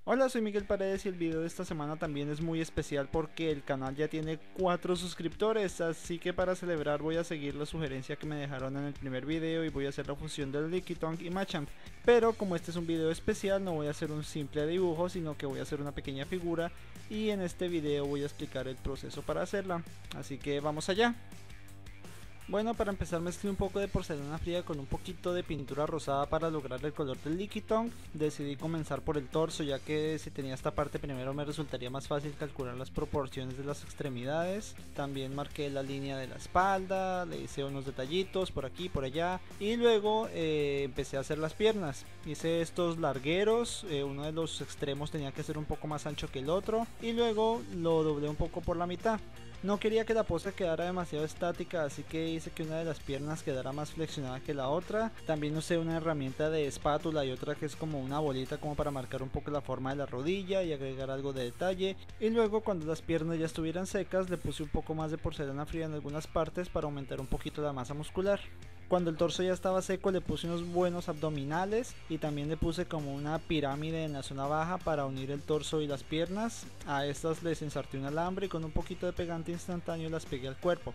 Hola, soy Miguel Paredes y el video de esta semana también es muy especial porque el canal ya tiene 4 suscriptores, así que para celebrar voy a seguir la sugerencia que me dejaron en el primer video y voy a hacer la fusión del Lickitung y Machamp. Pero como este es un video especial no voy a hacer un simple dibujo, sino que voy a hacer una pequeña figura y en este video voy a explicar el proceso para hacerla, así que vamos allá. Bueno, para empezar mezclé un poco de porcelana fría con un poquito de pintura rosada para lograr el color del Lickitung. Decidí comenzar por el torso, ya que si tenía esta parte primero me resultaría más fácil calcular las proporciones de las extremidades. También marqué la línea de la espalda, le hice unos detallitos por aquí, por allá y luego empecé a hacer las piernas. Hice estos largueros, uno de los extremos tenía que ser un poco más ancho que el otro y luego lo doblé un poco por la mitad. No quería que la pose quedara demasiado estática, así que hice que una de las piernas quedara más flexionada que la otra. También usé una herramienta de espátula y otra que es como una bolita como para marcar un poco la forma de la rodilla y agregar algo de detalle. Y luego cuando las piernas ya estuvieran secas le puse un poco más de porcelana fría en algunas partes para aumentar un poquito la masa muscular. Cuando el torso ya estaba seco le puse unos buenos abdominales y también le puse como una pirámide en la zona baja para unir el torso y las piernas. A estas les ensarté un alambre y con un poquito de pegante instantáneo las pegué al cuerpo.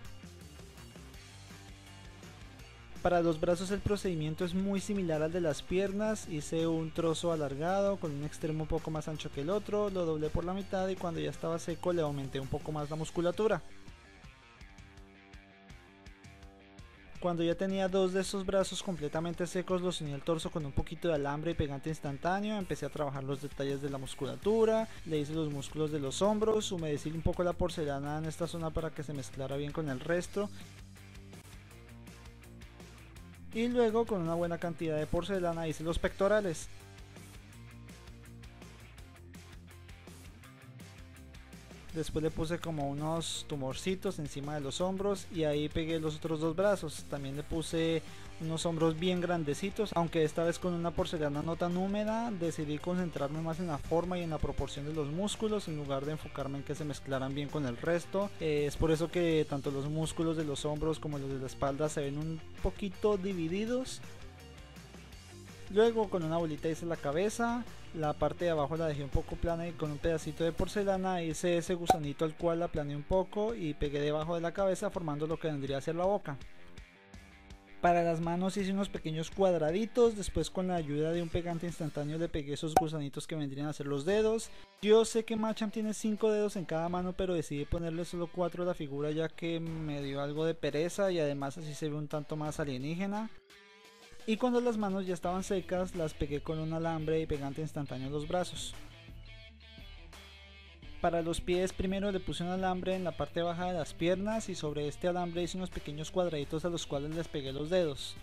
Para los brazos el procedimiento es muy similar al de las piernas. Hice un trozo alargado con un extremo un poco más ancho que el otro, lo doblé por la mitad y cuando ya estaba seco le aumenté un poco más la musculatura. Cuando ya tenía dos de esos brazos completamente secos, los uní al torso con un poquito de alambre y pegante instantáneo. Empecé a trabajar los detalles de la musculatura, le hice los músculos de los hombros, humedecí un poco la porcelana en esta zona para que se mezclara bien con el resto. Y luego con una buena cantidad de porcelana hice los pectorales. Después le puse como unos tumorcitos encima de los hombros y ahí pegué los otros dos brazos. También le puse unos hombros bien grandecitos, aunque esta vez con una porcelana no tan húmeda. Decidí concentrarme más en la forma y en la proporción de los músculos en lugar de enfocarme en que se mezclaran bien con el resto. Es por eso que tanto los músculos de los hombros como los de la espalda se ven un poquito divididos. Luego con una bolita hice la cabeza, la parte de abajo la dejé un poco plana y con un pedacito de porcelana hice ese gusanito al cual la aplané un poco y pegué debajo de la cabeza formando lo que vendría a ser la boca. Para las manos hice unos pequeños cuadraditos, después con la ayuda de un pegante instantáneo le pegué esos gusanitos que vendrían a ser los dedos. Yo sé que Machamp tiene 5 dedos en cada mano, pero decidí ponerle solo 4 a la figura ya que me dio algo de pereza y además así se ve un tanto más alienígena. Y cuando las manos ya estaban secas las pegué con un alambre y pegante instantáneo en los brazos. Para los pies primero le puse un alambre en la parte baja de las piernas y sobre este alambre hice unos pequeños cuadraditos a los cuales les pegué los dedos.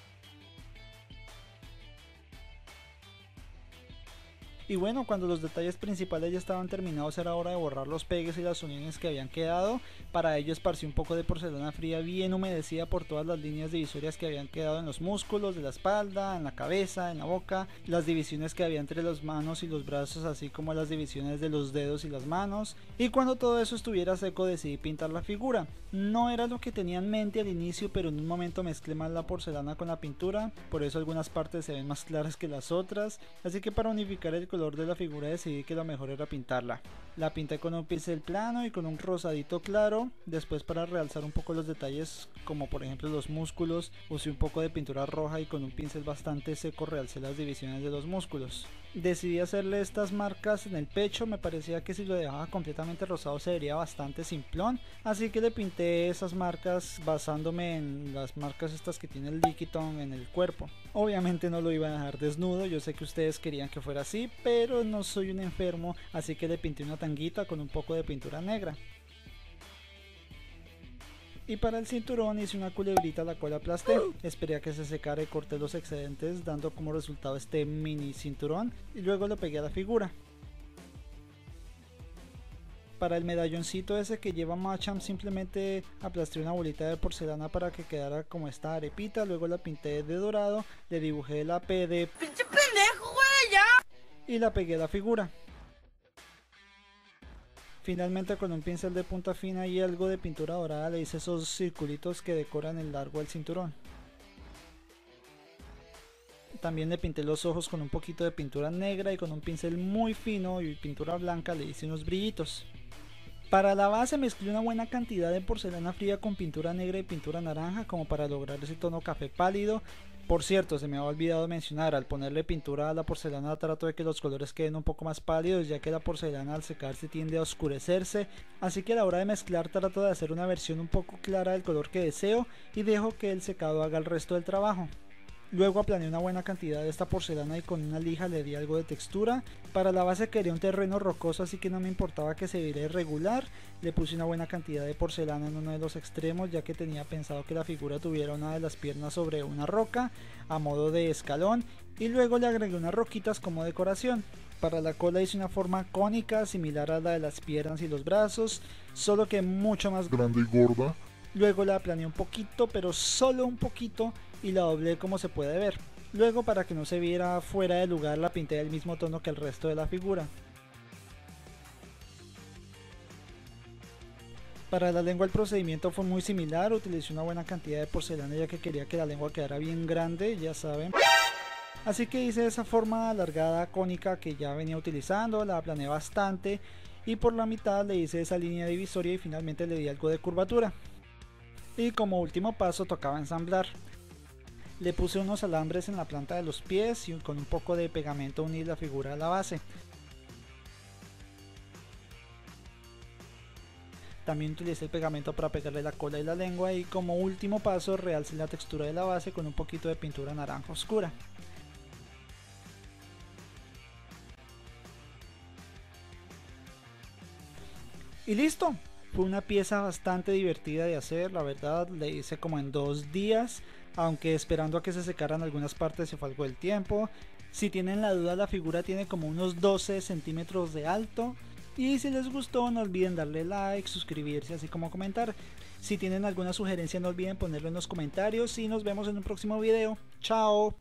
Y bueno, cuando los detalles principales ya estaban terminados era hora de borrar los pegues y las uniones que habían quedado. Para ello esparcí un poco de porcelana fría bien humedecida por todas las líneas divisorias que habían quedado en los músculos de la espalda, en la cabeza, en la boca, las divisiones que había entre las manos y los brazos, así como las divisiones de los dedos y las manos. Y cuando todo eso estuviera seco decidí pintar la figura. No era lo que tenía en mente al inicio, pero en un momento mezclé mal la porcelana con la pintura, por eso algunas partes se ven más claras que las otras, así que para unificar el color de la figura decidí que lo mejor era pintarla. La pinté con un pincel plano y con un rosadito claro. Después, para realzar un poco los detalles como por ejemplo los músculos, usé un poco de pintura roja y con un pincel bastante seco realcé las divisiones de los músculos. Decidí hacerle estas marcas en el pecho, me parecía que si lo dejaba completamente rosado se vería bastante simplón, así que le pinté esas marcas basándome en las marcas estas que tiene el Lickitung en el cuerpo. Obviamente no lo iba a dejar desnudo, yo sé que ustedes querían que fuera así, pero no soy un enfermo, así que le pinté una tanguita con un poco de pintura negra. Y para el cinturón hice una culebrita la cual aplasté, esperé a que se secara y corté los excedentes dando como resultado este mini cinturón y luego lo pegué a la figura. Para el medalloncito ese que lleva Machamp simplemente aplasté una bolita de porcelana para que quedara como esta arepita, luego la pinté de dorado, le dibujé la P de ¡pinche pendejo, güey, ya! Y la pegué a la figura. Finalmente con un pincel de punta fina y algo de pintura dorada le hice esos circulitos que decoran el largo del cinturón. También le pinté los ojos con un poquito de pintura negra y con un pincel muy fino y pintura blanca le hice unos brillitos. Para la base mezclé una buena cantidad de porcelana fría con pintura negra y pintura naranja como para lograr ese tono café pálido. Por cierto, se me había olvidado mencionar, al ponerle pintura a la porcelana trato de que los colores queden un poco más pálidos, ya que la porcelana al secarse tiende a oscurecerse, así que a la hora de mezclar trato de hacer una versión un poco clara del color que deseo y dejo que el secado haga el resto del trabajo. Luego aplané una buena cantidad de esta porcelana y con una lija le di algo de textura. Para la base quería un terreno rocoso, así que no me importaba que se viera irregular. Le puse una buena cantidad de porcelana en uno de los extremos, ya que tenía pensado que la figura tuviera una de las piernas sobre una roca a modo de escalón, y luego le agregué unas roquitas como decoración. Para la cola hice una forma cónica similar a la de las piernas y los brazos, solo que mucho más grande y gorda. Luego la aplané un poquito, pero solo un poquito, y la doblé como se puede ver. Luego, para que no se viera fuera de lugar, la pinté del mismo tono que el resto de la figura. Para la lengua el procedimiento fue muy similar, utilicé una buena cantidad de porcelana ya que quería que la lengua quedara bien grande, ya saben. Así que hice esa forma alargada cónica que ya venía utilizando, la aplané bastante y por la mitad le hice esa línea divisoria y finalmente le di algo de curvatura. Y como último paso tocaba ensamblar. Le puse unos alambres en la planta de los pies y con un poco de pegamento uní la figura a la base. También utilicé el pegamento para pegarle la cola y la lengua y como último paso realcé la textura de la base con un poquito de pintura naranja oscura. Y listo. Fue una pieza bastante divertida de hacer, la verdad, le hice como en 2 días, aunque esperando a que se secaran algunas partes se fue algo del tiempo. Si tienen la duda, la figura tiene como unos 12 centímetros de alto. Y si les gustó, no olviden darle like, suscribirse, así como comentar. Si tienen alguna sugerencia, no olviden ponerlo en los comentarios y nos vemos en un próximo video. ¡Chao!